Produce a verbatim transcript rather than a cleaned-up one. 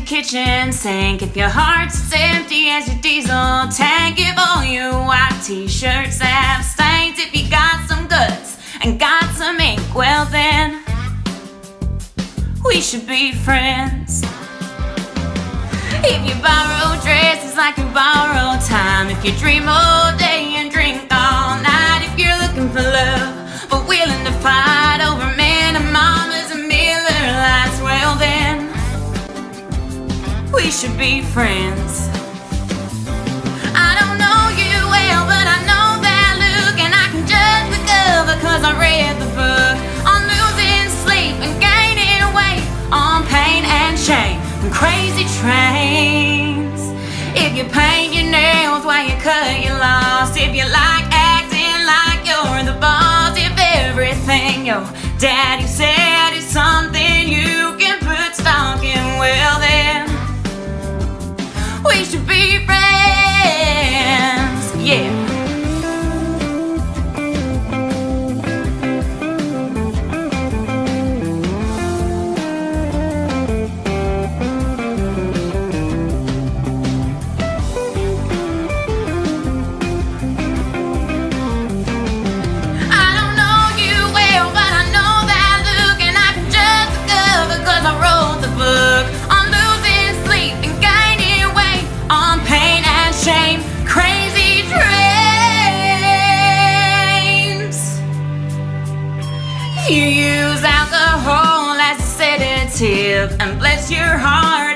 your kitchen sink, if your heart's as empty as your diesel tank, if all your white t-shirts have stains, if you got some guts and got some ink, well then we should be friends. If you borrow dresses like you borrow time, if you dream all day and drink all night, if you're looking for love but willing to fight over men and mamas and Miller Lights, well then we should be friends. I don't know you well, but I know that look, and I can judge the cover cause I read the book on losing sleep and gaining weight, on pain and shame and crazy trains. If you paint your nails while you cut your loss, if you like acting like you're the boss, if everything your daddy said is something you can put stock in, well then we should be friends, yeah. You use alcohol as a sedative, and bless your heart